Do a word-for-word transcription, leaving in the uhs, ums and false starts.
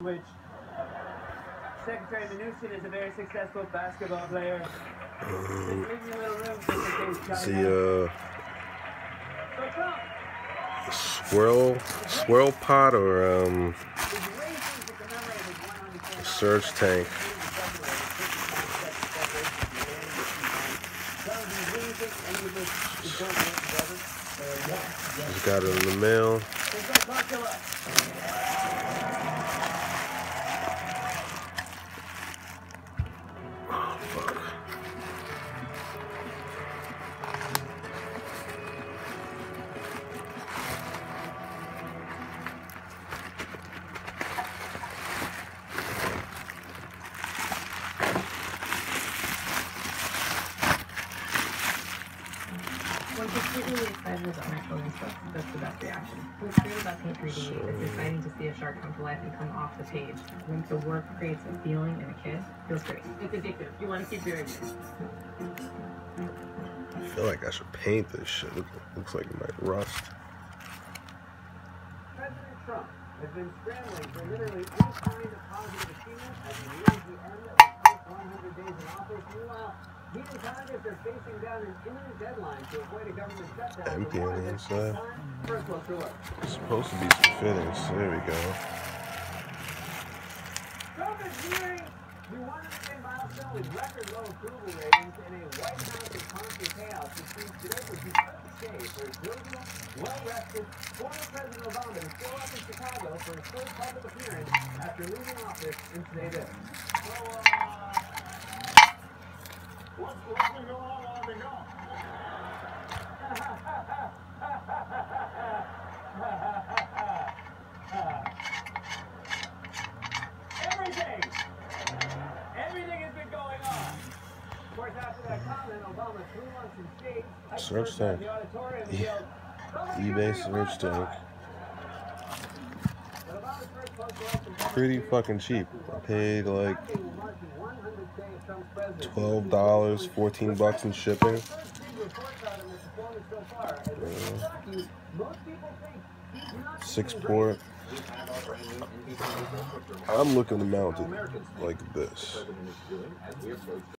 which Secretary Mnuchin is a very successful basketball player. Um, Just leave me a little room just in case is China- the uh, So come. swirl swirl pot or um, His racing to commemorate his one hundred four surge tank? Just got it in the mail. Oh, fuck. When kids get really excited about my children's books, that's the best reaction. What's great about pink three D is it's exciting to see a shark come to life and come off the page. When the work creates a feeling in a kid, it feels great. It's addictive. You want to keep doing it. I feel like I should paint this shit. Look, looks like it might rust. President Trump has been scrambling for literally any kind of positive achievement as he nears the end of his first one hundred days in office. Meanwhile, he and Congress are facing down an imminent deadline to avoid a government shutdown. Empty on the inside. First closer look. It's supposed to be some fittings. There we go. Trump is nearing the one hundred day milestone with record low approval ratings and a White House and Congress chaos, which means today would be such a day for a jovial, well-rested former President Obama is still up in Chicago for his first public appearance after leaving office in today this. So, uh, what's, what's been going on while I've been gone? Everything! Everything has been going on. Of course, after that comment, Obama threw lunch and stage. Search tank. The auditorium and Yeah. yelled, eBay search tank. Pretty fucking cheap. I paid like twelve dollars, fourteen bucks in shipping. Yeah. Six port. I'm looking to mount it like this.